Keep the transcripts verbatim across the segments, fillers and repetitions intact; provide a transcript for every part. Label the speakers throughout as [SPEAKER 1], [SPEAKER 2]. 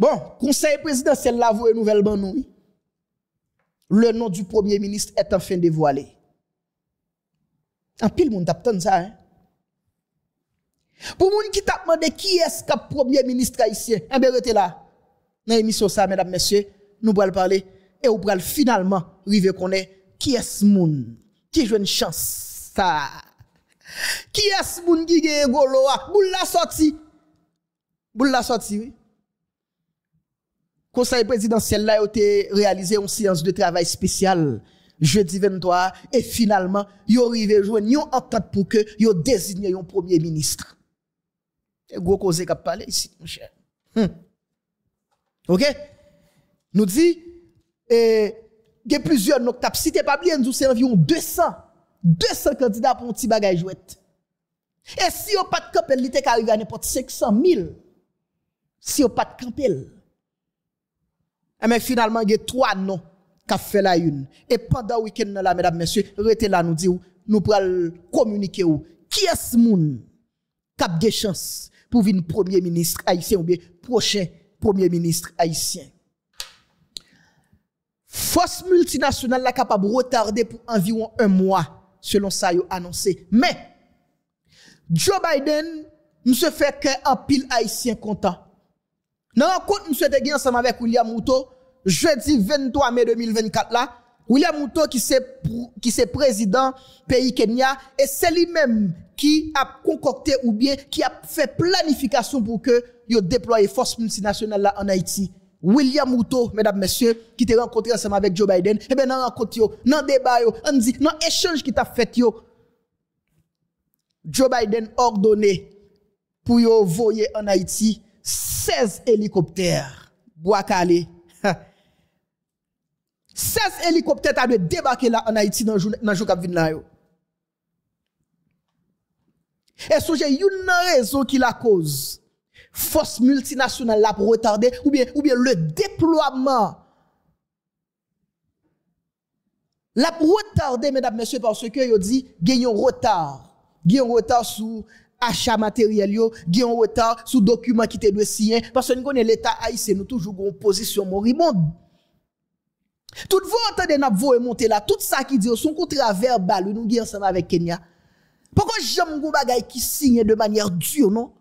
[SPEAKER 1] Bon, conseil présidentiel la voie nouvelle ban nous. Le nom du premier ministre est enfin dévoilé. En pile moun tap tan ça hein. Pour moun qui t'a demandé qui est-ce que premier ministre haïtien, eh bien rete là. Dans l'émission ça mesdames messieurs, nous allons parler et nous allons finalement rive connaître qui est-ce moun qui joue une chance ça. Qui est-ce moun qui gagne golo a boule la sorti. Boule la sorti oui. Conseil présidentiel là a été réalisé une séance de travail spéciale jeudi vingt-trois et finalement yo arrivé joindre une entente pour que yo désigner un premier ministre. Et gros cause qu'a parler ici mon cher. Hmm. OK? Nous dit eh il y a plusieurs nous t'a cité pas bien nous c'est environ deux cents deux cents candidats pour un petit bagage jouette. Et si on pas de camper il était arrivé à n'importe cinq cent mille. Si on pas de camper mais finalement il y a trois noms qu'a fait la une et pendant le week-end là mesdames messieurs restez là nous dit nous pral communiquer ou qui est ce monde qui a des chances pour venir premier ministre haïtien ou bien prochain premier ministre haïtien. Force multinationale la capable retarder pour environ un mois selon ça yo annoncé. Mais Joe Biden monsieur fait que en pile haïtien content. Dans rencontre monsieur te gagné ensemble avec William Ruto jeudi vingt-trois mai deux mille vingt-quatre là, William Ruto qui c'est qui c'est président pays Kenya et c'est lui-même qui a concocté ou bien qui a fait planification pour que yo déployer force multinationale là en Haïti. William Ruto, mesdames, messieurs, qui te rencontré ensemble avec Joe Biden, et bien dans rencontre yo, dans débat yo, on dit, dans échange qui t'a fait yo, Joe Biden ordonné pour yo voyer en Haïti seize hélicoptères. Boakale. seize hélicoptères t'a de débarquer là en Haïti dans dans jour k'ap vinn là yo. Et sujet une raison qui la cause force multinationale là pour retarder ou bien ou bien le déploiement la pour retarder mesdames messieurs parce que yo dit gagne un retard gagne un retard sous achat matériel yo gagne un retard sous document qui te doit signer parce que nous connaît l'état haïtien nous toujours une position moribonde tout vous entendez n'a voye monter là tout ça qui dit son contrat verbal nous gagne ensemble avec Kenya pourquoi j'aime go bagay qui signe de manière dure non.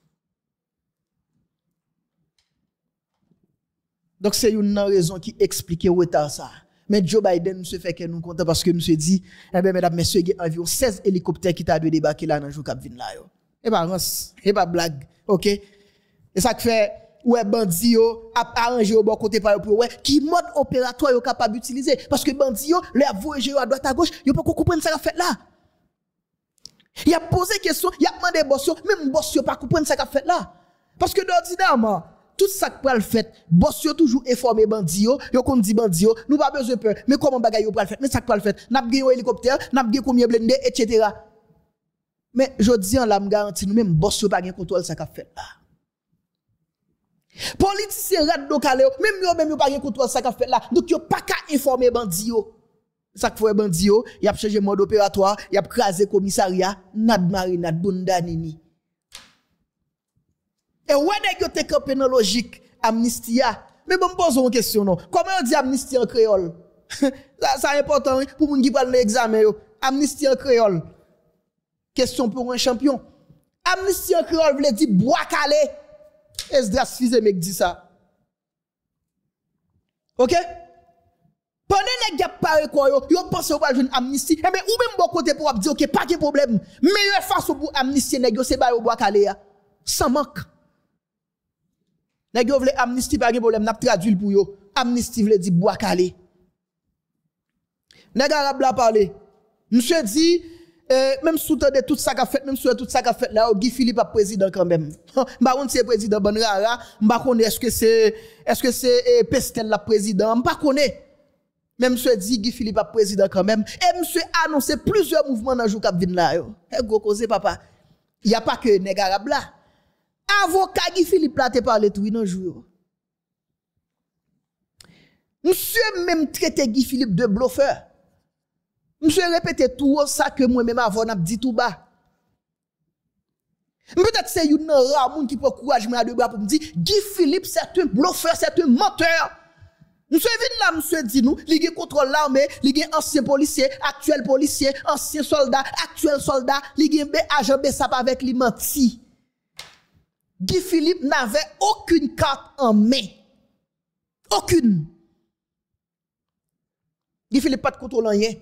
[SPEAKER 1] Donc c'est une raison qui explique le retard ça. Mais Joe Biden se fait que nous content parce que nous se dit eh bien mesdames messieurs il y a environ seize hélicoptères qui t'a dû débarquer là dans jour cap vinn là yo. Et pas rance, et pas blague. OK? Et ça que fait ouais bandi yo a arrangé au bon côté par pour ouais qui mode opératoire yo capable d'utiliser parce que bandi yo les voyager à droite à gauche, yo pas comprendre ça qu'a fait là. Il a posé question, il a demandé boss yo, même boss yo pas comprendre ça qu'a fait là. Parce que d'ordinairement tout ça que pral fait boss yo toujours informé bandi yo yo kon di bandi yo nous pas besoin peur mais comment bagay yo pral fait mais ça que pral fait n'a gagné un hélicoptère n'a gagné combien blindé etc. mais je dis en la me garantit nous même boss yo pas gain contrôle ça qu'a fait là politicien rat do kale même yo même yo pas gain contrôle ça qu'a fait là donc yo pas ka informer bandi yo ça que fait bandi yo y a changé mode opératoire y a crasé commissariat nad marinade bunda nini. Et ouais, nèg yo te campé dans logique amnistia. Mais bon, me pose une question non. Comment on dit amnistie en créole? ça, ça important oui, pour moun qui prend l'examen yo. Amnistie en créole. Question pour un champion. Amnistie en créole veut dire bois calé. Esdras Fils mec dit ça. OK? Pendant nèg y a paré quoi yo, yo pense ou va joindre amnistie. Eh ben ou même bon côté pour dire OK, pas de problème. Meilleure façon pour amnistier nèg yo c'est ba yo bois calé ya. Sans manque. Nèg yo vle amnistie pas de problème, n'a traduit pour yo. Amnistie veut dire bois calé. Nèg arabe la parler. Monsieur dit euh, même sous de tout ça qu'a fait, même sous tout ça qu'a fait là, Guy Philippe a président quand même. M'pa konn c'est président bon rara, m'pa konn est-ce que c'est est-ce que c'est eh, Pestel la président, m'pa connaît. Même monsieur dit Guy Philippe a président quand même et monsieur a annoncé plusieurs mouvements dans jour k'ap vinn là yo. Eh go cause papa. Il y a pas que nèg arabe là. Avocat Guy Philippe là te parler tout dans jour. Monsieur même traité Guy Philippe de bluffeur. Monsieur répété tout ça que moi même avant n'a dit tout bas. Peut-être c'est une rare monde qui prend courage à deux bras pour me dire Guy Philippe c'est un bluffeur, c'est un menteur. Monsieur vient là, monsieur dit nous, il y a contrôle l'armée, il y a ancien policier, actuel policier, ancien soldat, actuel soldat, il y a agent B S A P avec lui menti. Guy Philippe n'avait aucune carte en main. Aucune. Guy Philippe pas de contrôle en rien.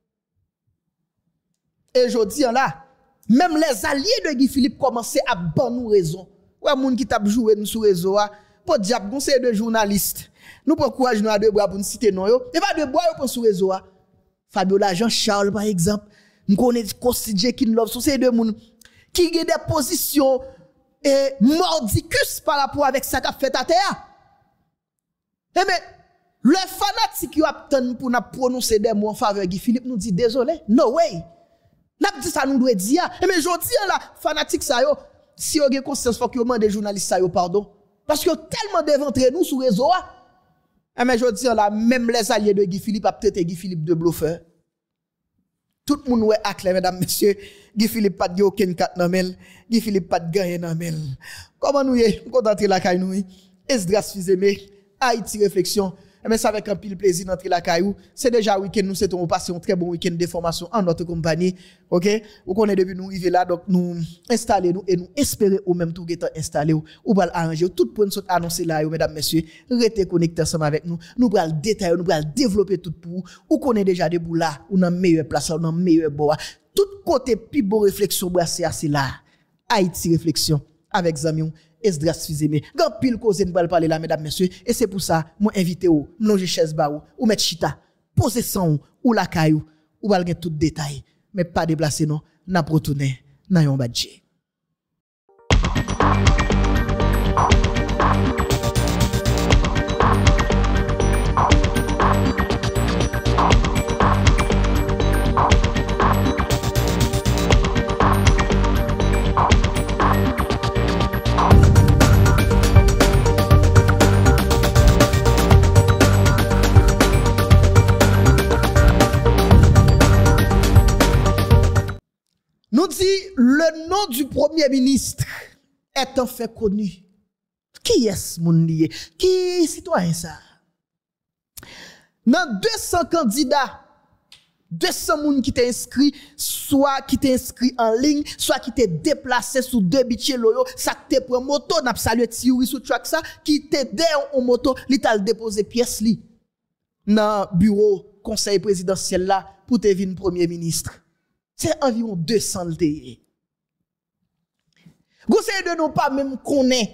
[SPEAKER 1] Et je dis là, même les alliés de Guy Philippe commençaient à bonne nous raison. Ouais, moun qui t'a joué nous sur réseau, pour diable, nous c'est de journalistes. Nous prenons courage nous à deux bras pour nous citer non yo. Et pas deux bras pour sur réseau. Fabiola Jean-Charles par exemple, nous connaissons Considje qui nous c'est deux moun qui ont des positions et mordicus par rapport avec ça qu'a fait à terre. Eh mais les fanatiques qui attendent pour nous prononcer des mots en faveur de Guy Philippe nous dit désolé, no way. N'a dit ça nous doit dire. Eh mais je dis là fanatique ça yo, si vous avez conscience faut que vous demandez journalistes ça yo pardon parce que tellement déventré nous sur réseau. Eh mais je dis là même les alliés de Guy Philippe a traité Guy Philippe de bluffeur. Tout le monde ouais à clair mesdames messieurs, Guy Philippe pas de aucun carte dans mel, Guy Philippe pas de gagner dans mel. Comment nous y content la caille nous Esdras Fils-Aimé, Haïti réflexion. Mais ça avec un pile plaisir d'entrer la caillou. C'est déjà week-end, nous souhaitons passer un très bon week-end de formation en notre compagnie. OK? Vous connaissez depuis nous arriver là, donc nous installer nous et nous espérer ou même tout étant installé ou, ou va arranger. Tout point nous annoncer là, mesdames, messieurs. Restez connectés ensemble avec nous. Nous allons détailler, nous allons développer tout pour vous. Vous connaissez déjà des bouts là, ou dans meilleure place, ou dans meilleure bois. Tout côté plus beau réflexion, brassé c'est là. Haïti réflexion avec Zamion. Esdras Fils-Aimé. Grand pile cause nous parler là mesdames messieurs et c'est pour ça moi invité ou longer chaise ba ou mettre chita poser son ou la caillou ou va tout détail mais pas déplacer non n'a retourner dans yon badge. Nous dit le nom du premier ministre est un fait connu. Qui est-ce mon lié? Qui citoyen ça? Dans deux cents candidats, deux cents personnes qui t'ont inscrit, soit qui t'ont inscrit en ligne, soit qui t'ont déplacé sous deux bitches loyo, ça te prend moto, n'a pas salué Tioui sous track ça, qui t'ont derrière en moto, li t'a déposé pièce li. Dans bureau conseil présidentiel là, pour te venir premier ministre. C'est environ deux cents le T. Vous savez de nous pas même connaître.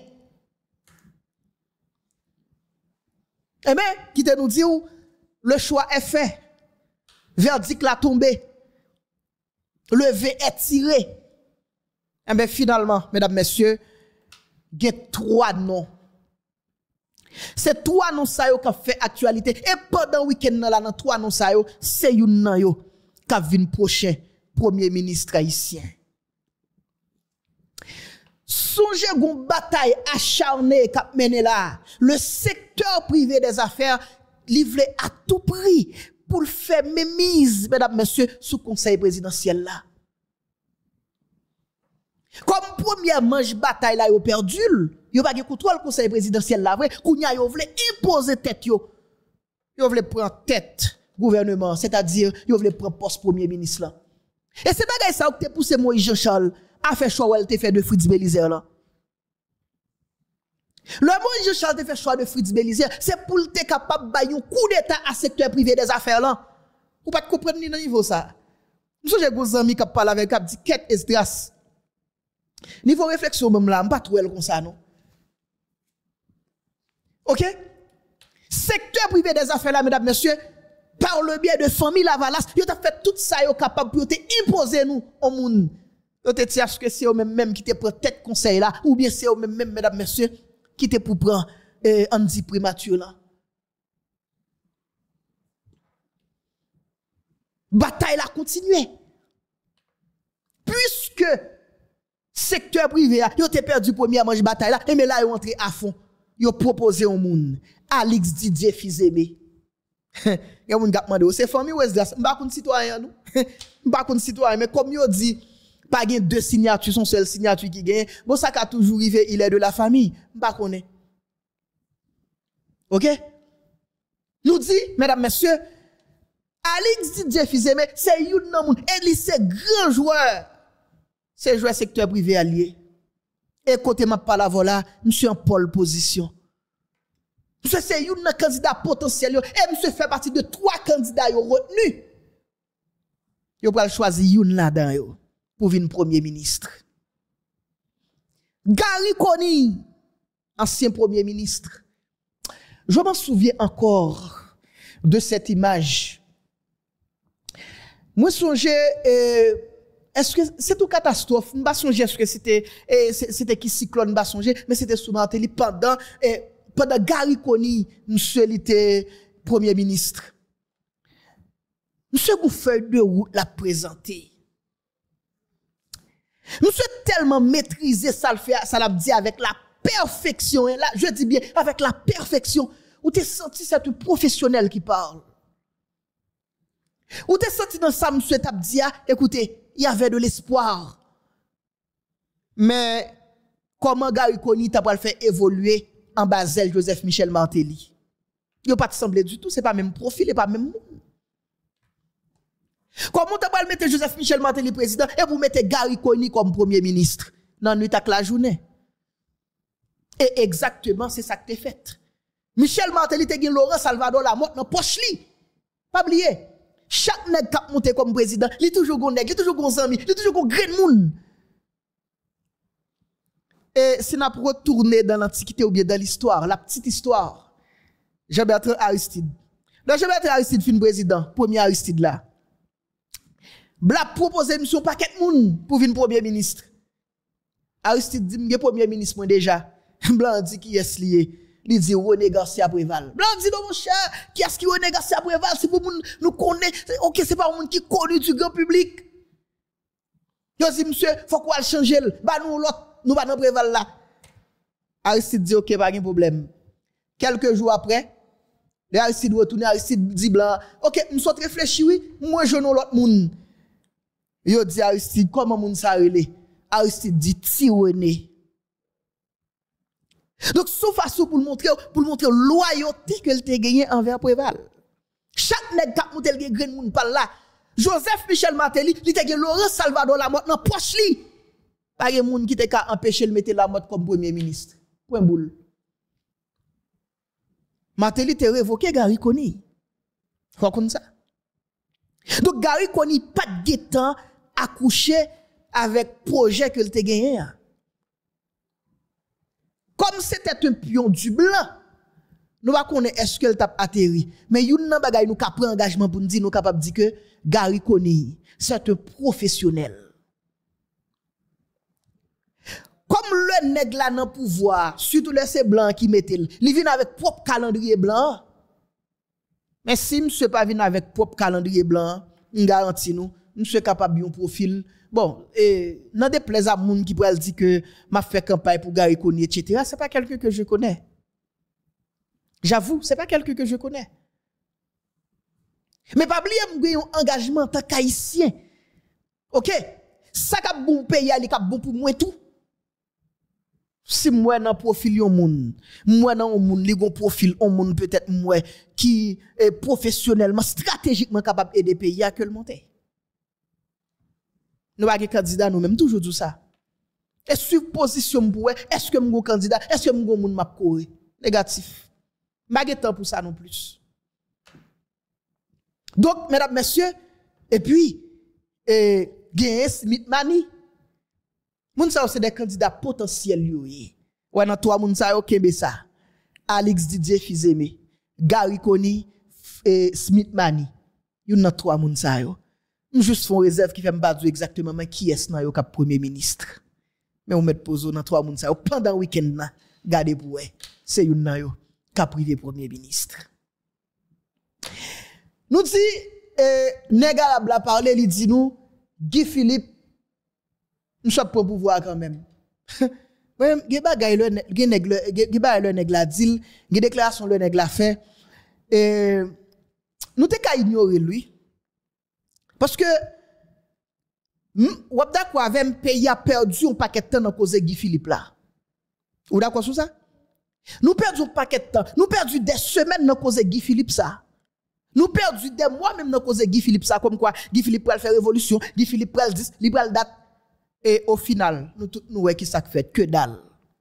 [SPEAKER 1] Eh bien, qui te nous dit où le choix est fait. Verdict l'a tombé. Le V est tiré. Eh bien, finalement, mesdames, messieurs, il y a trois noms. C'est trois noms ça yo qui fait actualité. Et pendant le week-end, là, dans trois noms ça yo, c'est un nom yo qui vient prochain. Premier ministre haïtien. Songez une bataille acharnée qu'a mené là. Le secteur privé des affaires livré à tout prix pour faire mémise, mesdames, messieurs, sous conseil présidentiel là. Comme première manche bataille là, yo perdu, yo pas de contrôle conseil présidentiel là, vrai, kounya yo vle imposer tête yo. Yo vle prendre tête gouvernement, c'est-à-dire yo vle prendre poste premier ministre là. Et c'est bagay ça que te poussé Moïse Jean-Charles a fait choix ou elle te fait de Fritz Belizer là. Le Moïse Jean-Charles te fait choix de Fritz Belizer, c'est pour te capable de un coup d'état à secteur privé des affaires là. Ou pas comprendre ni dans niveau ça. Nous j'ai gros ami qui parle avec qui dit quête Esdras. Niveau réflexion même là, pas trop elle comme ça non. OK? Secteur privé des affaires là mesdames messieurs, par le biais de famille Lavalas, yo t'a fait tout ça yo capable pour te imposer nous au monde. Yo te dit est-ce que c'est eux même même qui te prend tête conseil là ou bien c'est eux même même mesdames messieurs qui te pour prendre euh, Andy Primature là. Bataille la continuer. Puisque secteur privé yo te perdu première manche bataille là et mais là yo entré à fond. Yo proposé au monde Alix Didier Fils-Aimé. Yon moun gap mande c'est famille ou Esdras m'pa konn citoyen nous m'pa konn citoyen mais comme yo dit Pas gain deux signatures, son seul signature qui gagne. Bon, ça a toujours arrivé, il est de la famille. Pas connaît. OK? Nous dit, mesdames, messieurs, Alix Didier Fils-Aimé, c'est une nan moun. Et lui, c'est grand joueur. C'est joueur secteur privé allié. Et côté m'a pas la voilà, monsieur en pole position. Monsieur, c'est une candidat potentiel. Et monsieur fait partie de trois candidats yo retenus. Yo pral choisir une là-dedans yo pour venir premier ministre. Gary Koni, ancien premier ministre. Je m'en souviens encore de cette image. Moi songe euh, est-ce que c'est une catastrophe? Je ne sais pas est-ce que c'était eh, c'était qui cyclone pas songer mais c'était souvent télé pendant eh, pendant Gary Koni monsieur était premier ministre. Monsieur Gouffeuille de route l'a présenté. Monsieur tellement maîtrisé ça le fait ça l'a dit avec la perfection et là je dis bien avec la perfection où tu senti c'est un professionnel qui parle. Où tu senti dans ça monsieur t'a dit écoutez, il y avait de l'espoir. Mais comment Gary Koni t'a pas le fait évoluer en Basel Joseph Michel Martelly? Il n'a pas semblé du tout, c'est pas même profil, et pas même monde. Comment t'as pas le mettre Joseph Michel Martelly président et vous mettez Gary Koni comme premier ministre dans nuit la journée? Et exactement c'est ça que t'es fait. Michel Martelly te gen Laurent Salvador Lamotte dans poche li. Pas oublier. Chaque nèg qui monté comme président, il toujours gon nèg, il toujours gon ami, il toujours gon grand moun. Et si n'a retourner dans l'antiquité ou bien dans l'histoire, la petite histoire. Jean-Bertrand Aristide. Donc Jean-Bertrand Aristide fin président, premier Aristide là. Bla proposer mission paquet moun pour venir premier ministre. Aristide dit m'ge premier ministre moi déjà. Blanc dit qui est lié. Il dit René Garcia Préval. Blanc dit non mon cher, qui est-ce qui René Garcia Préval? C'est pour moun nous connaît. OK, c'est pas un monde qui connu du grand public. Yo dit monsieur, faut quoi changer ba nous l'autre nous pas dans Préval là. Aristide dit OK, pas de problème. Quelques jours après, le Aristide retourne, Aristide dit blanc, OK, nous sommes réfléchis oui, moi je non l'autre monde. Yo dit Aristide comment moun ça relé? Aristide dit ti René. Donc, sous façon pour montrer, pour montrer loyauté que te gagné envers Préval. Chaque nèg qui monte le grand moun par là. Joseph Michel Martelly, il te gagné Laurent Salvador Lamotte dans poche li. Pas de moun qui te ka empêcher le mettre Lamotte comme premier ministre. Point boule. Martelly te révoqué Gary Koni. Faut comme ça. Donc Gary Koni pas de temps à coucher avec projet que te gagné. Comme c'était un pion du blanc, nous ne connaissons pas est-ce qu'elle t'a atterri. Mais il y a un bagay nous qui prend engagement pour nous dire, nous capable de dire que Gary Koni, c'est un professionnel. Comme le nèg là dans pouvoir, surtout les ces blancs qui mettent, il vient avec propre calendrier blanc. Mais si monsieur pas vient avec propre calendrier blanc, on garantit nous, monsieur capable de un profil. Bon, et dans des plaisirs à moun qui pourrait dire que m'a fait campagne pour Gary Koni, et cetera, c'est pas quelqu'un que je connais. J'avoue, c'est pas quelqu'un que je connais. Mais pas oublier mon engagement en tant qu'haïtien. OK? Ça qui bon pays, il est bon pour moi tout. Si moi dans profil yon moun, moi dans un moun li gon profil on moun peut-être moi qui est professionnellement stratégiquement capable aider pays à que le monter. Nous pas candidat nous même toujours tout ça. Est-ce que position pour est-ce que mon candidat, est-ce que mon moun m'a courir négatif. Pas de temps pour ça non plus. Donc mesdames messieurs et puis eh Gain Smith Mani moun sa c'est des candidats potentiels yoye. Ouais dans trois moun sa yo kembe ça. Alix Didier Fils-Aimé, Gary Koni et Smith Mani. Yon dans trois moun sa yo. Juste font réserve qui fait m'badou exactement mais qui est nan yo k'ap premier ministre. Mais on met poso dans trois moun sa yo pendant week-end là. Gardez pour c'est yon nan yo k'ap privé premier ministre. Nous dit euh nèg la parler li dit nous Guy Philippe nous sommes pour pouvoir quand même. Même ge bagay le ge nèg le ge bagay le nèg la dit, ge déclaration le nèg la fait et nous te ka ignorer lui parce que Ou d'accord avec un pays a perdu un paquet de temps dans cause Guy Philippe là. Ou d'accord sur ça? Nous perdu un paquet de temps. Nous perdu des semaines dans cause Guy Philippe ça. Nous perdu des mois même dans cause Guy Philippe ça comme quoi Guy Philippe pral faire révolution, Guy Philippe pral dix, libéral date et au final nous tout nous qui ça fait que dalle.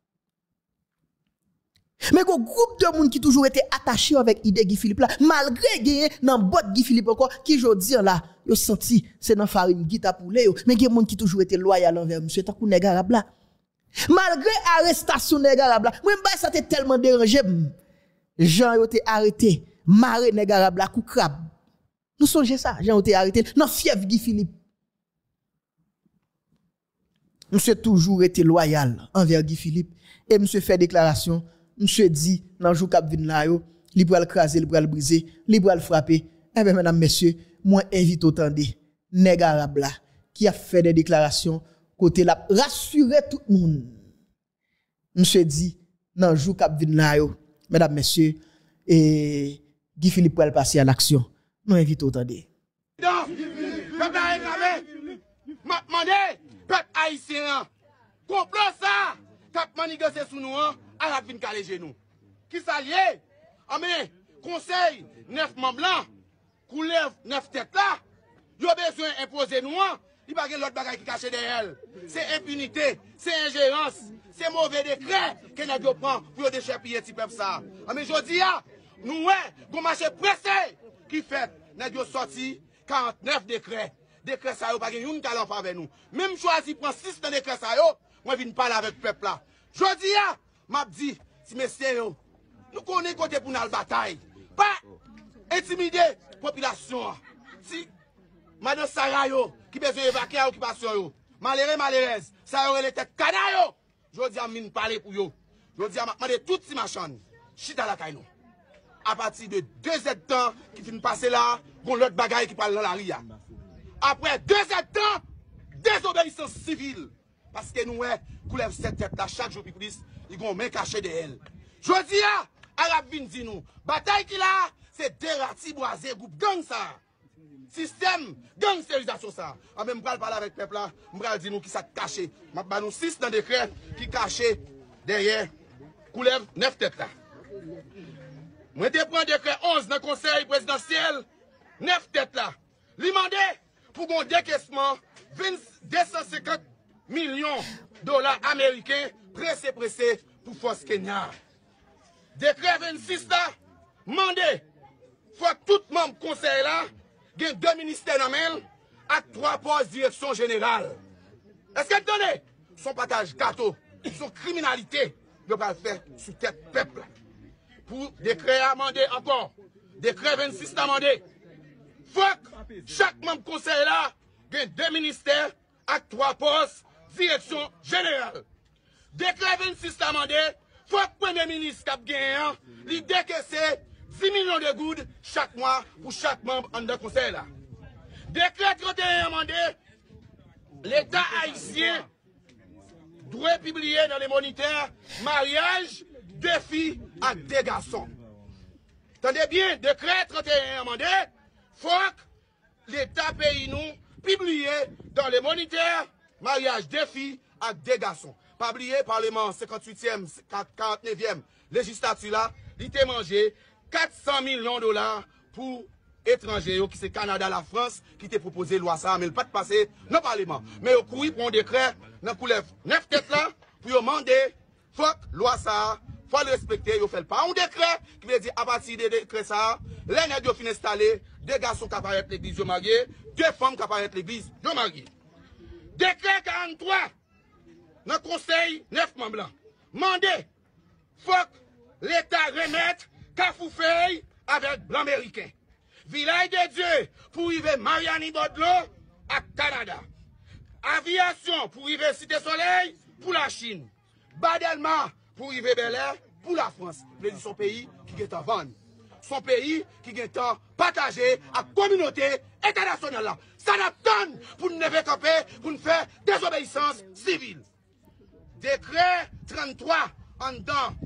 [SPEAKER 1] Mais un groupe de monde qui toujours été attaché avec l'idée Guy Philippe là, malgré gagné dans bot Guy Philippe encore, qui jodi là, yo senti c'est dans farine qui t'a poulet yo, mais il monde qui toujours été loyal envers monsieur tant kou nèg arabe là. Malgré arrestation nèg arabe là, moi m'ba ça t'est tellement dérangé. Jean yo été arrêté, maré nèg arabe là kou crabe. Nous songez ça, Jean yo été arrêté dans fièvre Guy Philippe. Monsieur toujours été loyal envers Guy Philippe et monsieur fait déclaration. Monsieur dit, dans le jour qui vient là, il va le craser, il va le briser, il va le frapper. Eh bien, mesdames, messieurs, moi, invite autant de nèg arabe là, qui a fait des déclarations, côté là, rassurer tout le monde. Monsieur dit, dans le jour qui vient là, mesdames, messieurs, et Guy Philippe va passer à l'action. Nous invite autant de.
[SPEAKER 2] Non, peuple réclamé, m'a demandé, peuple haïtien, complot ça, t'as manigacé sous nous, arabe vin calé genou. Qui s'allié? Ah mais, conseil, neuf membres blancs, coulève neuf têtes là, yo besoin imposer nous, il n'y a pas l'autre bagaille qui cache derrière. C'est impunité, c'est ingérence, c'est mauvais décret que nous prend pour déchapiller ce peuple ça. Ah mais je dis, nous, ouais, marché pressé qui fait, nous avons sorti quarante-neuf décrets. Décrets ça, yo pas une talent avec nous. Même choisi prend six dans décrets ça, yo, moi viens parler avec le peuple là. Je dis, m'a dit, si messieurs, nous connaissons côté pour la bataille. Pas intimider la population. Si madame Sarah, qui besoin d'évacuer la occupation, malheureux, malheureuse, ça aurait les têtes canaille. Je dis à mine parler pour eux. Je dis à demander toutes ces machines, chita la caille. À partir de deux heures de temps qui finissent passer là, bon l'autre bagaille qui parle dans la ria. Après deux heures de temps, désobéissance civile. Parce que nous, coulève cette tête là chaque jour, puis police, ils vont main cachée de elle. Je dis à Arabe vin dit nous, bataille qui là, c'est dérati boisé, groupe gang ça. Système, gangsterisation ça. En même temps, parler avec le peuple là, je vais dire nous qui ça caché. Je vais nous six dans le décret qui caché derrière, coulève neuf têtes là. Je vais prendre décret onze dans le conseil présidentiel, neuf têtes là. Lui demander pour un décaissement deux cent cinquante millions de dollars américains pressé pressé pour Force Kenya. Décret vingt-six là, mandé, faut que tout membre conseil là, ait deux ministères dans le avec trois postes direction générale. Est-ce que vous donnez son partage gâteau, son criminalité, il va le faire sous tête peuple. Pour décret amendé encore, décret vingt-six amendé, faut que chaque membre conseil là, ait deux ministères avec trois postes direction générale. Décret vingt-six amendé, faut que le Premier ministre qui a gagné, l'idée que c'est dix millions de gouttes chaque mois pour chaque membre en de conseil là. Décret trente et un amendé, l'État haïtien doit publier dans les moniteurs mariage, deux filles à deux garçons. Attendez bien, décret trente et un amendé, faut que l'État pays nous publier dans les moniteurs mariage deux filles à deux garçons. Pas oublier, Parlement cinquante-huitième, quarante-neuvième législature là, il t'a mangé quatre cents millions de dollars pour étrangers, qui c'est Canada, la France, qui t'a proposé loi ça, mais il pas de passer dans le Parlement. Mais au courrier pour un décret, dans le coulève neuf têtes là, pour demander, faut que loi ça, faut le respecter, il fait pas un décret qui veut dire à partir de décret ça, les nègres fin installés, deux garçons qui apparaissent l'église, ils mariés, deux femmes qui apparaissent l'église, ils mariés. Décret quarante-trois, dans le conseil, neuf membres blancs. Mandé, faut que l'État remette Cafoufeuille avec blanc américain. Village de Dieu pour arriver Mariani Bodlo à Canada. Aviation pour arriver Cité Soleil pour la Chine. Badelma pour arriver Bel Air pour la France. C'est son pays qui est en vente. Son pays qui est en partagé à la communauté internationale. Ça n'a pas pour nous lever camper, pour nous faire désobéissance civile. Décret trente-trois en dedans,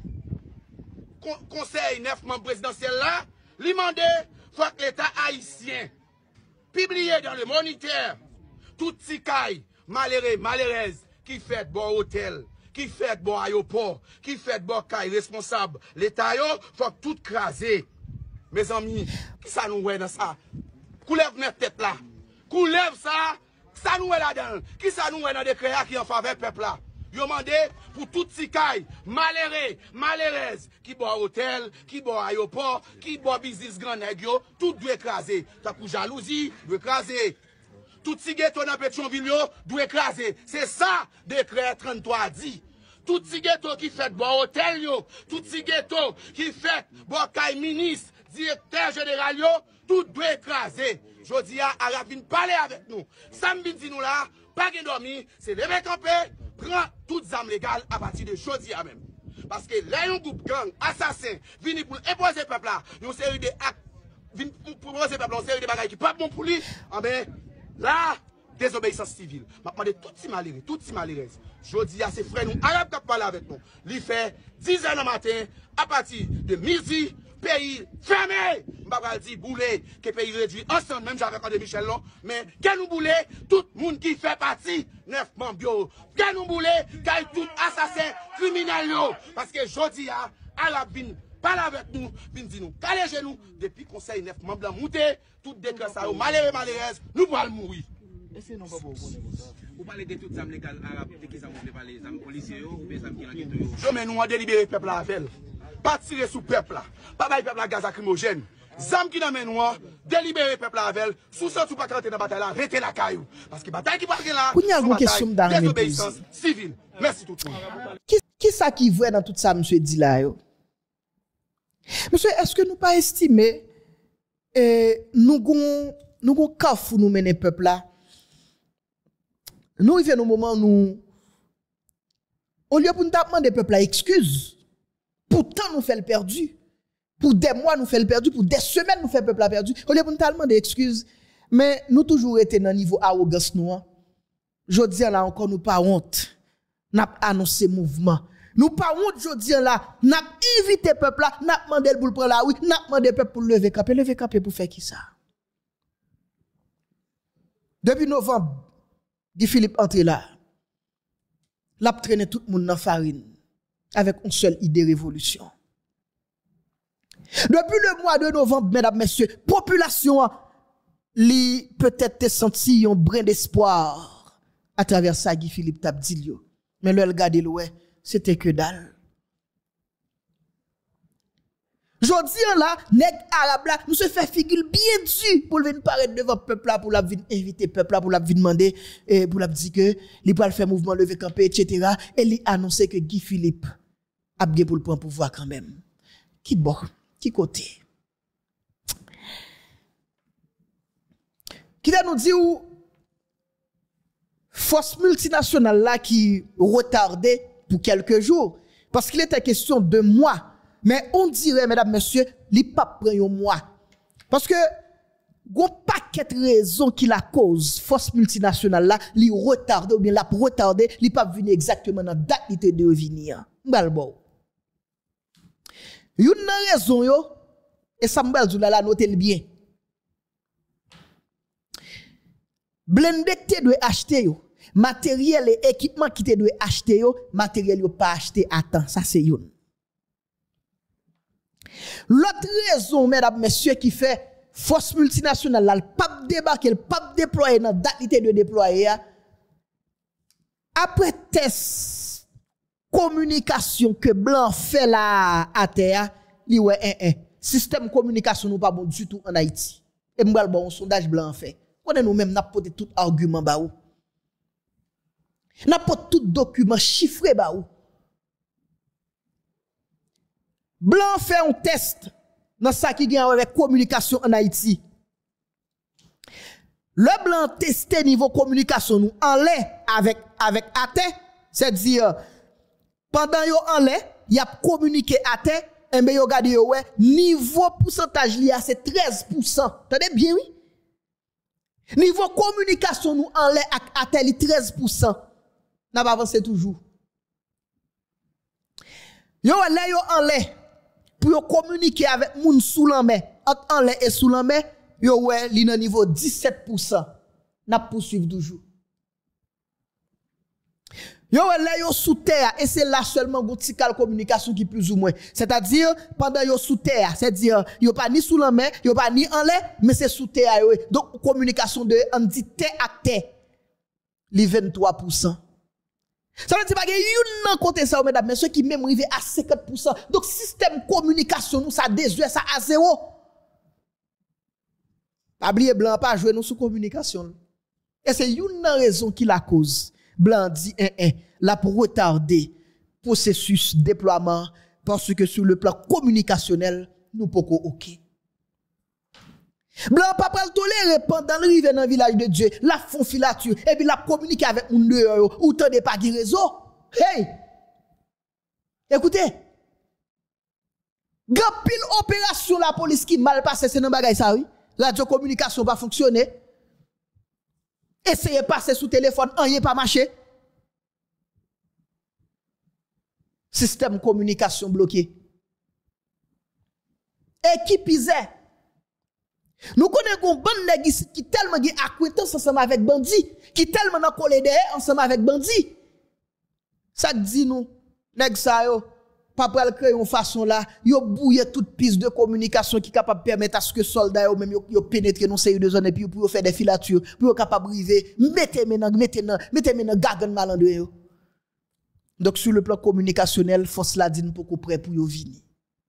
[SPEAKER 2] conseil neuf membres présidentiels là, lui demandé faut que l'État haïtien publié dans le moniteur tout ti kay, malheureux, malheureuse, qui fait bon hôtel, qui fait bon aéroport, qui fait bon kay responsable, l'État yo, faut tout craser. Mes amis, qui ça nous ouais dans ça? Coulève notre tête là. Coulève ça, ça nous est là-dedans. Qui ça nous est dans des créas qui en faveur peuple là? Yo mandé pour tout tikay, malheureux, malheureuse, qui boit hôtel, qui boit aéroport, qui boit business grand nèg yo, tout doit écraser. T'as pour jalousie, doit écraser. Tout ti ghetto dans Pétionville yo, doit écraser. C'est ça, décret trente-trois dit. Tout ti ghetto qui fait boit hôtel yo, tout ti ghetto qui fait boit kay ministre, directeur général yo, tout doit écraser. Jodi a Arab vin parler avec nous. Ça me dit nous là, pas de dormir, c'est lever camper, prend toutes les armes légales à partir de jodi a même. Parce que là un groupe gang assassin vini pour imposer peuple là, une série de actes vini pour imposer peuple, une série de bagages qui pas bon pour lui. Ah ben là désobéissance civile. M'a demandé tout si malheureux, tout si malheureuse. Jodi a ses frères nous Arab qui parler avec nous. Li fait dix heures le matin à partir de midi. Pays fermé, m'pa dit bouler, que pays réduit ensemble, même j'avais quand de Michel là, mais qu'elle nous bouler, tout le monde qui fait partie, neuf membres, qu'elle nous bouler, qu'elle tout assassin, criminel yo, parce que jodi a, Arab vin, parle avec nous, vin dit nous, calez nous, depuis conseil neuf membres monté, tout décret ça, malheureux, malheureuse, nous pourrons mourir. Vous parlez de toutes les armes légales arabes, qui ça vous parler, les armes policiers, ou les armes qui ont ghetto. Je mets nous à délibérer le peuple avec. Pas tirer sous peuple là. Pas bailler peuple à gaz lacrymogène. Zam qui dans men nous, délibérer peuple avec. Sous ça, tout pas rentrer dans la bataille là, arrêtez la caillou. Parce que bataille qui va là,
[SPEAKER 1] c'est une question d'armée.
[SPEAKER 2] Désobéissance civile. Merci tout le monde.
[SPEAKER 1] Qui, qui ça qui voit dans tout ça, monsieur dit là yo? Monsieur, est-ce que nous pas estimer eh, nous gon nous gon kaf nous mener peuple là? Nous arrivons au moment où nous au lieu pour nous demander peuple là excuse. Pourtant, nous faisons le perdu. Pour des mois, nous faisons le perdu. Pour des semaines, nous faisons le peuple perdu. Au lieu de nous demander excuses. Mais nous toujours été dans le niveau arrogance. Nous. Je dis là encore, nous pas honte. Nous avons annoncé mouvement. Nous pas honte, je dis là. Nous avons invité le peuple là. Nous avons demandé pour prendre la rue. Nous avons demandé le peuple pour lever camp. Lever camp pour faire qui ça? Depuis novembre, Guy Philippe entre là. L'a traîné tout le monde dans la farine. Avec une seule idée révolution. Depuis le mois de novembre, mesdames, messieurs, population li peut-être senti un brin d'espoir à travers ça Guy Philippe Tabdilio. Mais le regarder l'oué, c'était que dalle. Jodi là, nèg arabe là, nous se fait figure bien dure pour venir paraître devant peuple là, pour la venir inviter peuple là, pour la venir demander, et pour la dire que, il va faire mouvement lever camper, et cetera. Et il annoncer que Guy Philippe a bien pour le prendre pouvoir quand même. Qui bon, qui côté? Qui nous dit où force multinationale là qui retardait pour quelques jours, parce qu'il était question de mois. Mais on dirait, mesdames, messieurs, li pas prend un mois. Parce que, gon paquet de raisons qui la cause, force multinationale là, li retarde, ou bien la retarder, li pas venir exactement dans date li te de venir. M'bal bon. Yon nan raison yo, et ça m'bal dou la la note bien. Blende te doit acheter yo. Matériel et équipement qui te doit acheter yo, matériel yo pas acheter à temps. Ça c'est yon. L'autre raison, mesdames, messieurs, qui fait force multinationale, là, le pas débarquer, le pas déployer dans la date de déployer, après test communication que Blanc fait là à terre, li ouais, un, un. Système communication nous pas bon du tout en Haïti. Et m'bral bon, un sondage Blanc fait. On nous même n'a pas tout argument ba ou. N'a pas tout document chiffré ba ou. Blanc fait un test dans ça qui gagne avec communication en Haïti. Le Blanc testé niveau communication nous en lait avec avec Ate, c'est-à-dire pendant yo en lait, y a communiqué Ate, et ben yo gade yo ouais, niveau pourcentage li a c'est treize pour cent. T'entendez bien oui? Niveau communication nous en lait avec Ate li treize pour cent. N'a pas avancé toujours. Yo là yo en lait pour communiquer avec moun sous la main, entre en l'air et sous la main, yo ouais, li nan niveau dix-sept pour cent. N'a poursuivre toujours. Yo là yo sous terre et c'est là seulement vertical communication qui plus ou moins. C'est-à-dire pendant yo sous terre, c'est-à-dire yo pas ni sous la mer, yo pas ni en l'air, mais c'est sous terre yo. Donc communication de on dit terre à terre. Les vingt-trois pour cent. Ça veut dire pas que yon nan côté ça mesdames messieurs qui même arrivé à cinquante pour cent. Donc système communication nous ça désuet ça à zéro. Pablier blanc pas jouer nous sous communication. Et c'est une raison qui la cause. Blanc dit un un là pour retarder processus déploiement parce que sur le plan communicationnel nous poko OK. Blanc pas pral tolérer pendant l'arrivée dans le village de Dieu, la font filature et puis la communiquer avec moun dehors ou tande pas qui réseau. Hey! Écoutez. Grand pile opération la police qui mal passé c'est dans bagay ça oui. Radio communication pas fonctionner. Essayez passer sous téléphone, rien pas marché. Système communication bloqué. Équipisé. Nous connaissons un bon nèg qui tellement gen acquaintance ensemble avec bandit, qui tellement nan collé derrière ensemble avec bandit. Ça dit nous, nèg sa yo, pas pral créer une façon là, yo bouiller toute piste de communication qui capable permettre à ce que soldats yo même yo, yo pénétrer dans série de zones et puis pour faire des filatures, pour capable arriver, mettez maintenant, mettez nan, mettez maintenant gagan malandre yo. Donc sur le plan communicationnel, force la dit pour prêt pour yo venir.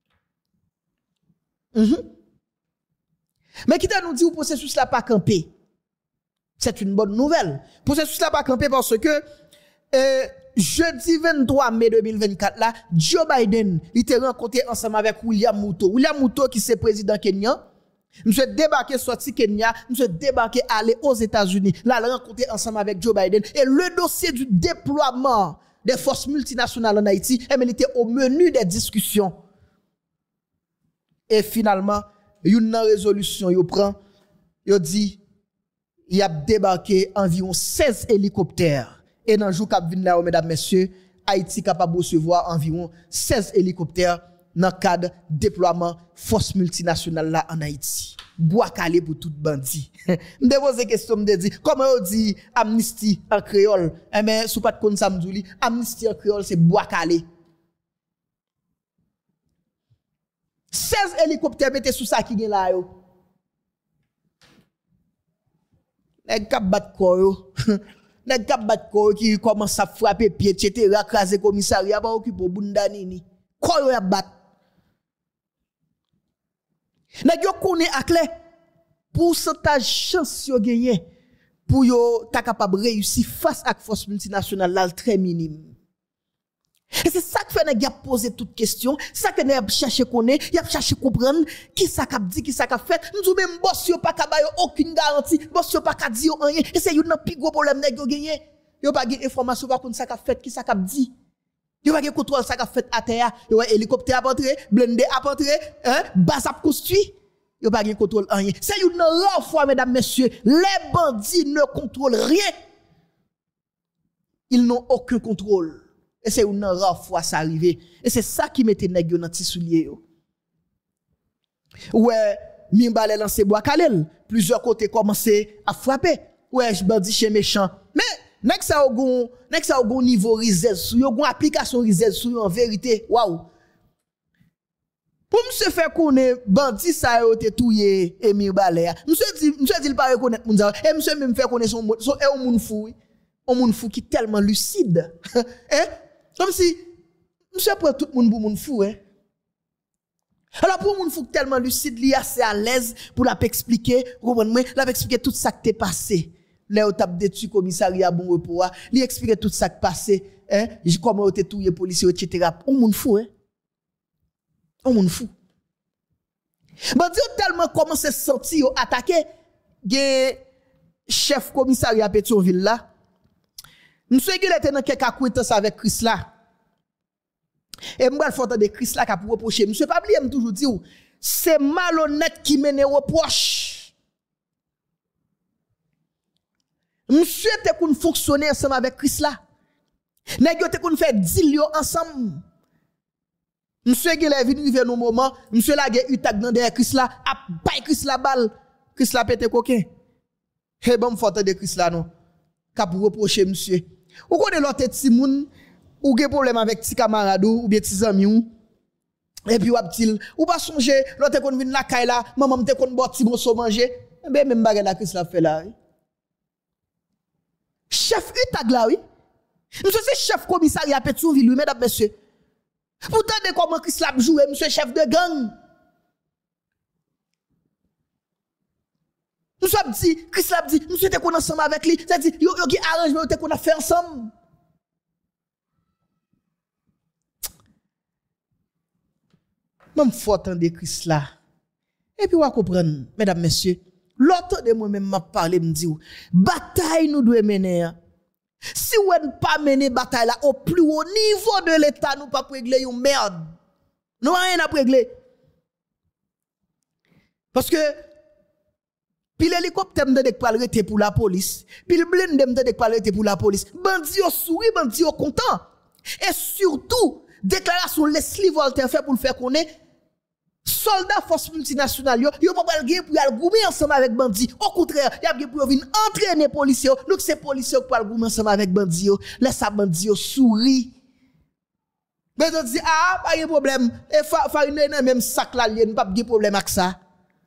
[SPEAKER 1] Mhm. Mais qui t'a nous dit que le processus là pas campé. C'est une bonne nouvelle. Le processus là pas campé parce que euh, jeudi vingt-trois mai deux mille vingt-quatre là, Joe Biden il était rencontré ensemble avec William Ruto. William Ruto qui c'est président kenyan. Monsieur débarqué sorti Kenya, monsieur débarqué aller aux États-Unis. Là, il rencontré ensemble avec Joe Biden et le dossier du déploiement des forces multinationales en Haïti, eh, il était au menu des discussions. Et finalement, une résolution, yo prend, yo dit, il a débarqué environ seize hélicoptères. Et dans le jour qui vient là, mesdames, messieurs, Haïti capable de recevoir environ seize hélicoptères dans le cadre déploiement force multinationale là en Haïti. Bois calé pour tout bandit. Me pose question me dit comment on dit amnistie en créole? Eh ben sous pas de kon ça m'douli, amnistie en créole c'est bois calé. seize hélicoptères mettez sous ça qui gen là yo. Nèg k'ap bat ko yo. Nèg k'ap bat ko qui commence à frapper pied et cetera craser commissariat pas occuper bunda nini. Ko yo y a bat. Nèg yo connaît ak lè pourcentage chance yo gagné pour yo ta capable réussir face à force multinationale là très minime. Et c'est ça que fait nèg a poser toute question, c'est ça que nèg chercher connaître, y a chercher comprendre qui ça qu'a dit, qui ça qu'a fait. Nous même boss yo pas ka ba yo aucune garantie, boss yo pas ka di yo rien. Et c'est une plus gros problème nèg yo gagné. Yo pas gen information par contre ça qu'a fait, qui ça qu'a dit. Yo pas gen contrôle ça qu'a fait à terre, yo hélicoptère a entré, blindé a entré, hein, base a construit. Yo pas gen contrôle rien. C'est une rare fois mesdames messieurs, les bandits ne contrôlent rien. Ils n'ont aucun contrôle. Et c'est une rare fois ça arrivé. Et c'est ça qui mettait nèg yo dans ti soulier yo. Ouais, Mimbale lancé bois kalel, plusieurs côtés commencé à frapper. Ouais, je bandit chez méchant. Mais nèg ça au gon, nèg ça au gon niveau Rizet sou yo, gon application Rizet sou yo en vérité. Waouh. Pour monsieur faire connaître bandit ça yo te touyer Emir Balé. Monsieur dit monsieur dit pas reconnaître moun ça. Et monsieur même faire connaître son son est un moun fou. Un moun fou qui tellement lucide. Hein? Comme si monsieur prend tout le monde pour moun fou hein. Alors pour moun fou tellement lucide, li assez à l'aise pour la expliquer, comprendre moi, la expliquer tout ça qui t'est passé. Là au tap détruit commissariat bon repos, li expliquer tout ça qui passé, hein, comment on te touyer policier et cetera. Un moun fou hein. Un moun fou. Bandi tellement commencé à sentir attaquer gen chef commissariat Pétionville là. Monsieur Gil était dans quelques acquaintances avec Chris là. Et moi, il faut entendre Chris là qui a pour reprocher. Monsieur Pabli aime toujours dire, c'est malhonnête qui mène reproche. Monsieur te qu'on fonctionner ensemble avec Chris là. Nèg yo te qu'on fait deal yo ensemble. Monsieur Gil est venu vivre nos moments, monsieur la gen utak dans derrière Chris là, a bay Chris la balle. Chris la pété coquin. Hey bon faut entendre Chris là non. Qui a pour reprocher monsieur. Ou connaît l'autre petit moun, ou gen problème avec ti camarade ou bien ti ami ou. Et puis ou dit ou pas songer l'autre kon vinn la kay la, maman m'te kon boit ti bon so manger. Ben même bagay la Chris la fait là. Oui. Chef Utag là oui. Monsieur c'est chef commissariat Pétionville, mesdames messieurs. Vous entendez comment Chris l'a joué, monsieur chef de gang. Nous sommes dit, Chris l'a dit, nous sommes qu'on ensemble avec lui, ça dit, yo yo qui arrangement qu'on a fait ensemble. Même faut entendre Chris là. Et puis on va comprendre, mesdames messieurs, l'autre de moi même m'a parlé me dit, bataille nous doit mener. Si on ne pas mener bataille là au plus haut niveau de l'État, nous pas régler une merde. Nous rien à régler. Parce que puis l'hélicoptère me dit pour arrêter pour la police, puis le blindé me dit pour arrêter pour la police. Bandi yo souri, bandi yo content. Et surtout, déclaration Leslie Voltaire fait pour le faire connaître soldats force multinationale yo yo pas pas gagner pour aller goumer ensemble avec bandi, au contraire y a gagner pour venir entraîner policiers donc c'est policiers pour aller goumer ensemble avec bandi yo laisse ça bandi yo souris mais on dit ah pas de problème et farine même sac là il pas de problème avec ça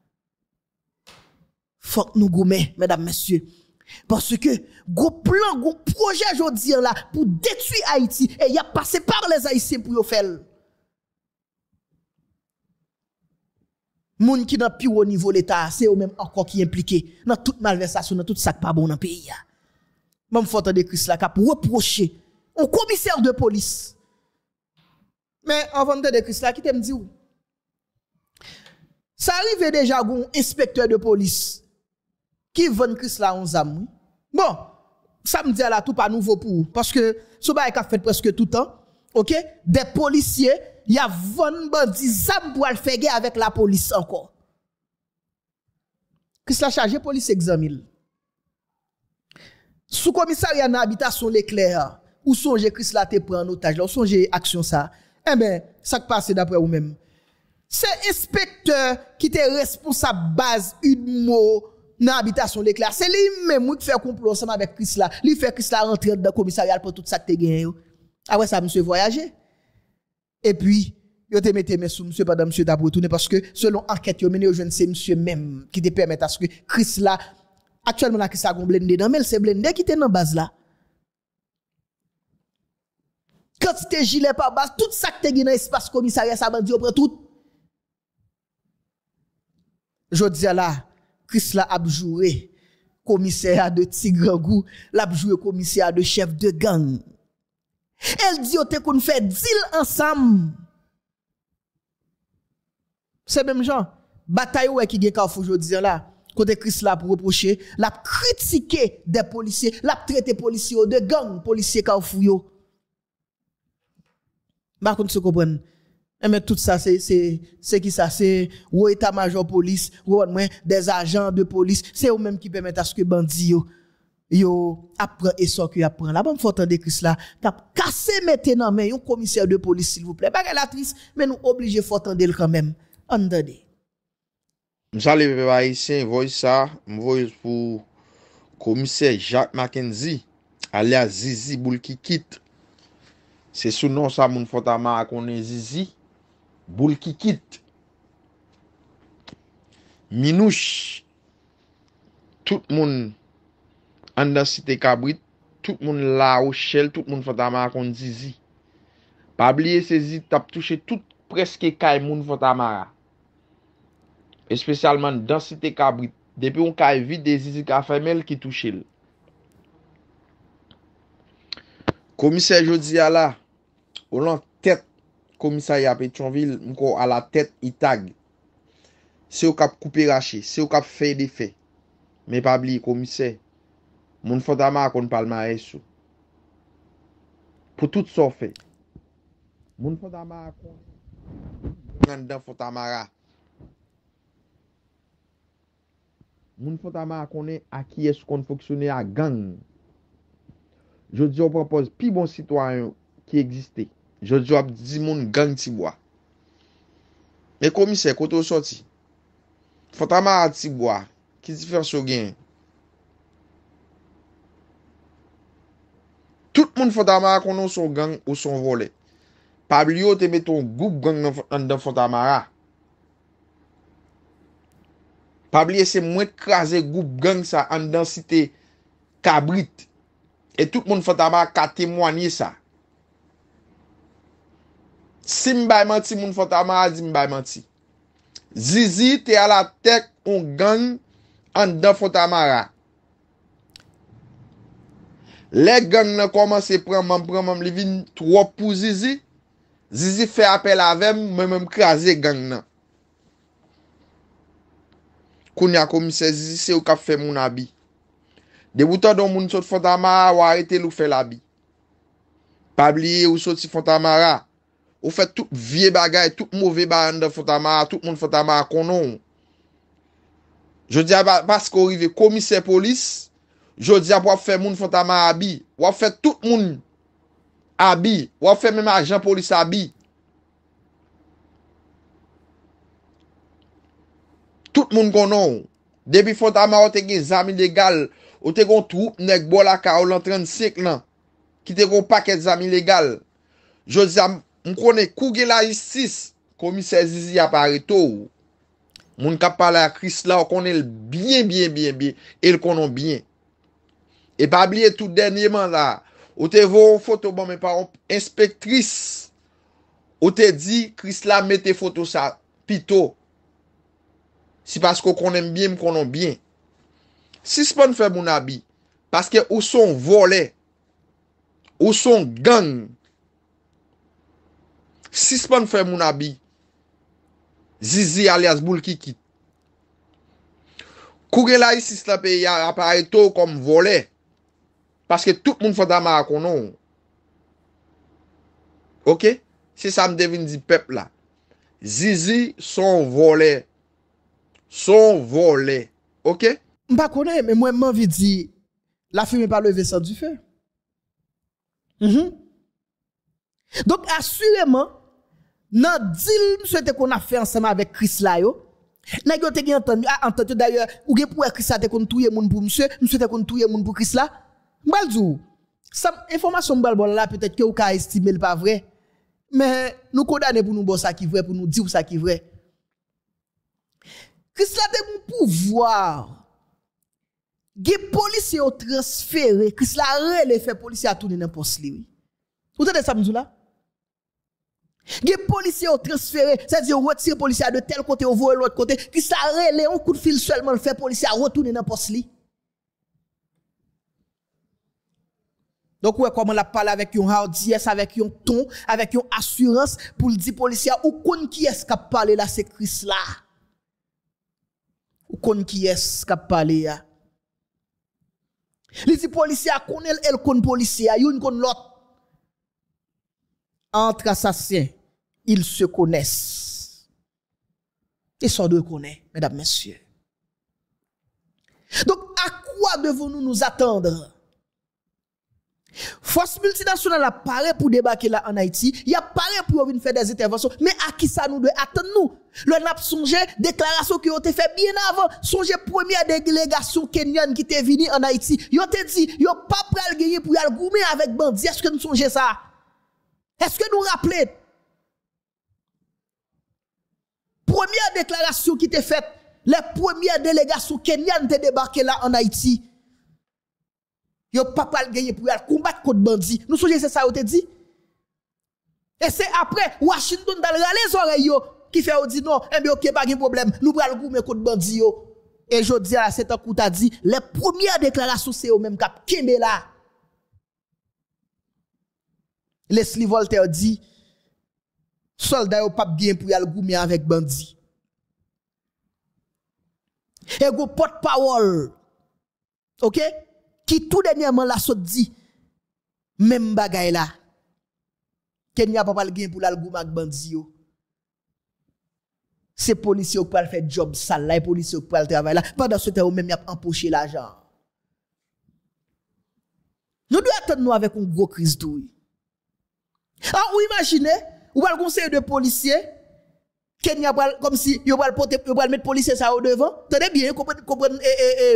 [SPEAKER 1] faut que nous goumer mesdames messieurs parce que gros plan gros projet jodi là pour détruire Haïti et y a passé par les Haïtiens pour yo faire. Moun qui dans plus haut niveau l'état c'est eux même encore qui impliqué dans toute malversation dans tout ça pas bon dans pays ya. Même faut entendre Chris là cap reprocher un commissaire de police. Mais avant de Chris là qui te me dit où ça arrive déjà un inspecteur de police qui vend Chris là onze âmes. Bon, ça me dit là tout pas nouveau pour vous parce que ce bail a fait presque tout le temps. OK? Des policiers il y a vingt bandits zam pour faire guerre avec la police encore. Qu'est-ce que la chargé police examine? Sous commissariat dans habitation l'éclair ou songe Chris la te prend en otage là, ou songe action ça. Eh ben, ça qui passe d'après vous même. C'est inspecteur qui était responsable base une mot dans habitation l'éclair. C'est lui même qui fait complot ensemble avec Chris là. Lui fait Chris la rentrer dans commissariat pour tout ça que te gagné. Après ça monsieur voyager. Et puis, yo te mette mes sous monsieur pendant monsieur t'a retourner parce que selon enquête yo mené au jeune c'est monsieur même qui te permet à ce que Chris là actuellement là qui ça gon blendé dans mais c'est blendé qui était dans base là. Quand tu gilet par base tout ça que te dans espace commissariat ça bandi prend tout. Jodi là Chris là a joué commissaire de Tigrangou, l'a joué commissaire de chef de gang. Elle dit que qu'on fait deal ensemble. C'est même genre bataille ouais qui gen Carrefour jodi là. Côté Chris là pour reprocher, l'a critiquer des policiers, l'a traiter policiers de gang, policiers Carrefour yo. Par contre, se comprendre. Mais tout ça c'est c'est c'est qui ça c'est ou état-major police, ou des agents de police, c'est eux même qui permettent à ce que bandits yo yo apprend et sort que apprend là bon faut entendre Chris là cap casser maintenant mais un commissaire de police s'il vous plaît pas la triste mais nous obligé faut entendre quand même entendez
[SPEAKER 3] m'salue peuple haïtien voice ça voice pour commissaire Jacques Mackenzie alias Zizi Boulkikit c'est sous nom ça moun fotama connaît Zizi Boulkikit Minouche tout monde en dans cité Cabrit, tout le monde là au Shell, tout le monde Fotama kon Zizi. Pas oublier ces Zizi t'a touché tout presque kay moun Fotama. Et spécialement dans cité Cabrit, depuis on kay vide des Zizi ka femelle qui touche. Commissaire jodi a là, au long tête commissariat Pétionville, encore à la tête Itag. C'est au cap couper raché, c'est au cap fait des faits. Mais pas oublier commissaire moun Fotama kon palmarès sou. Pour tout ça fait. Moun Fotama kon dans Fotamara. Moun Fotama connaît à qui est-ce qu'on fonctionne à gang. Je dis on propose plus bon citoyen qui existait. Je dis on dit moun gang Tibois. Mais commissaire koto sorti. Fotamara Tibois qui différence au gain. Tout Tout le monde Fontamara qu'on son gang ou son volet. Pablio te met ton groupe gang dans Fontamara. Pablier c'est moins crasé groupe gang ça en densité Cabrit. Et tout le monde Fontamara a témoigné ça. Si m'bay menti, moun Fontamara dit m'bay menti. Zizi te à la tête on gang en dans Fontamara. Les gangs nan commencé prendre mam prendre mam li vin trop pour Zizi. Zizi fait appel avec moi même craser gang nan. Kounya commissaire Zizi c'est ou ka fait mon abi. De bouton don moun sot Fontamara ou arrêter lou fait l'habi. Pas oublier ou sorti Fontamara. Ou fait tout vieux bagay, tout mauvais bagay dans Fontamara, tout moun Fontamara konon. Je dis parce qu'on arrive commissaire police, je dis pour faire moun Fontamara abi, ou fait tout moun abi, ou fait même agent police abi. Tout moun konon. Depuis Fontamara te gen zami légal, ou te gon troupe nèg bolaka ou l'an trente-cinq nan, qui te gon paquet zami légal. Je dis m connais kouge la justice, commissaire Zizi apparaît tout. Moun kap parler à Chris là, on connaît bien bien bien bien, et le connaît bien. Et pas oublier tout dernièrement là, ou te vo photo bon mes parents inspectrice. Ou te dit Chris là mettez photo ça pito. C'est parce qu'on connaît bien, me connaît bien. Si c'est pas fait mon habit, parce que ou sont volés, ou sont gang. Si c'est pas fait mon habit, Zizi alias Boulkiki. Kouge la ici, la pays apparaît tout comme volé. Parce que tout le monde Fontamara konon. Ok? C'est ça me devine dit peuple là. Zizi sont volés. Sont volés. Ok?
[SPEAKER 1] M'pa connaît, mais moi, m'envie dire, la fumée pas lever sans du feu. Mm-hmm. Donc, assurément, nan deal, monsieur, qu'on a fait ensemble avec Chris là, yo, n'a yo te gen entendu, entendu d'ailleurs, ou gen pour Chris là, te kon touye moun pour monsieur, monsieur te kon touye moun pour Chris là. M'bal djou, sa information m'bal bon là, peut-être que ou ka estimer le pas vrai, mais nous condamner pour nous bon ça qui vrai, pour nous dire ça qui vrai. Chris là te moun pouvoir. Ge policier au transféré, Chris la relé fait policier à tourner dans poste li. Vous entendez ça m'dou là? Ge policier au transféré, c'est-à-dire retire policier de tel côté ou voyer l'autre côté, Chris la relé un coup de fil seulement le fait policier à retourner dans poste li. Donc ouais comment la parle avec un hardiesse, avec un ton, avec une assurance pour le dire policier ou kon qui est-ce qui a parlé là c'est Chris là. Ou kon qui est-ce qui a parlé là. Les policiers connaissent elle connaît policier, yon connaît l'autre. Entre assassins, ils se connaissent. Et ça doit connaître, mesdames, messieurs. Donc, à quoi devons-nous nous attendre? Force multinationale apparaît pour débarquer là en Haïti, il apparaît pour venir faire des interventions, mais à qui ça nous doit attendre nous? Le n'a songé déclaration qui ont été fait bien avant, songez première délégation kenyan qui était venue en Haïti, yo te dit, yo pas pral gagner pour y aller goumer avec bandit, est-ce que nous songez ça? Est-ce que nous rappelez? Première déclaration qui était faite, les premières délégations kenyanes étaient débarquées là en Haïti. Yo pas pas gagner pour aller combattre contre bandit. Nous songez c'est ça, yo te dit? Et c'est après, Washington dans les oreilles yo, qui fait dit non, eh bien ok, pas de problème, nous pral goumer contre bandit yo. Et je dis à cet an coup t'a dit, les premières déclarations c'est eux même cap kembe là. Leslie Voltaire dit, soldat yo pas bien pour y aller goumer avec bandit. Et go porte-parole, ok? Qui tout dernièrement la saute dit, même bagay là, Kenya pas le gain pour la goumer avec bandit yo. C'est policiers qui peuvent faire job sale là, les policiers qui peuvent travailler là, pendant ce temps même y a empoché l'argent. Nous devons attendre nous avec une gros crise douille. Ah, ou imaginez, ou va le conseil de policiers, Kenya comme si yo va le porter, yo va le mettre policier ça au devant. Tenez bien, comprenez, comprenez, eh, eh,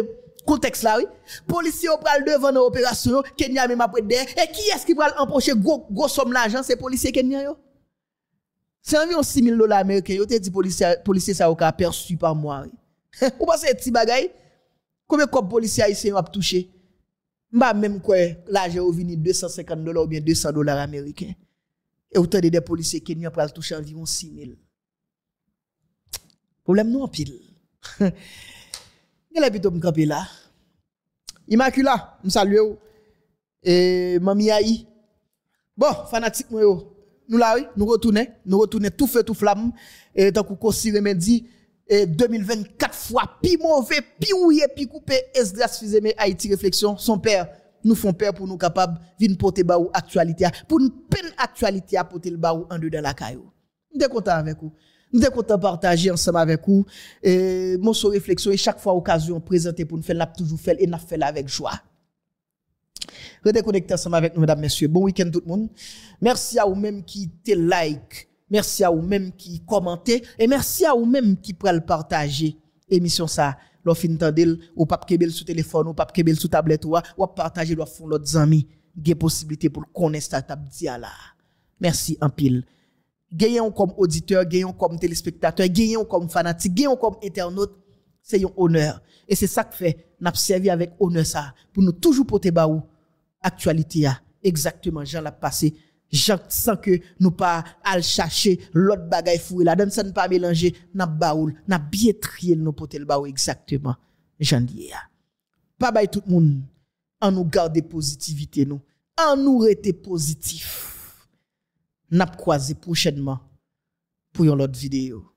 [SPEAKER 1] Contexte là, oui. Policiers au pral devant nos opérations, Kenya même après derrière. Et qui est-ce qui va empocher gros, gros somme l'argent? C'est policiers Kenya, yo. C'est environ six mille dollars américains. Yo te dit policier, policier ça au perçu par mois, oui. Ou pas c'est petit bagay? Combien de policiers haïtiens ont touché? M'a même quoi, l'argent au vini deux cent cinquante dollars ou bien deux cents dollars américains. Et autant de des policiers Kenya pral toucher environ six mille. Problème non en pile. Il est plutôt m'camper là. Immacula, me salue et Mami Aïe. Bon, fanatique moi yo. Nous là oui, nous retourner, nous retourner tout feu tout flamme et tant qu'on si remède et deux mille vingt-quatre fois pi mauvais, pi ouillé, pi coupé Esdras Fizeme Haïti réflexion son père nous font peur pour nous capable vinn porter ba ou actualité pour une peine actualité à porter le ba ou en dedans la caillou. Nous sommes content avec vous. Nous sommes contents de partager ensemble avec vous. Et mon so réflexion et chaque fois occasion présentée pour nous faire, l'a toujours fait et n'a fait avec joie. Redéconnectez ensemble avec nous, mesdames, messieurs. Bon week-end tout le monde. Merci à vous-même qui te like. Merci à vous-même qui commentez. Et merci à vous-même qui pral partager émission ça. L'on fin tendel, ou pape kebel sous téléphone, ou pape kebel sous tablette, ou ou partager, ou font l'autre amis. Des possibilités pour connaître startup dia là. Merci en pile. Gagnons comme auditeur, gagnons comme téléspectateur, gagnons comme fanatique, gagnons comme internaute, c'est un honneur. Et c'est ça que fait, n'a servi avec honneur ça, pour nous toujours porter baou, actualité exactement, j'en l'a passé, sans que nous pas al chercher l'autre bagaille fouille là, donne ça ne pas mélanger, n'a baoul, n'a bien trié nous porter le baou exactement, j'en dis. Pas bye tout le monde, en nous garder positivité nous, en nous rester positif. N'a croisé prochainement pour une autre vidéo.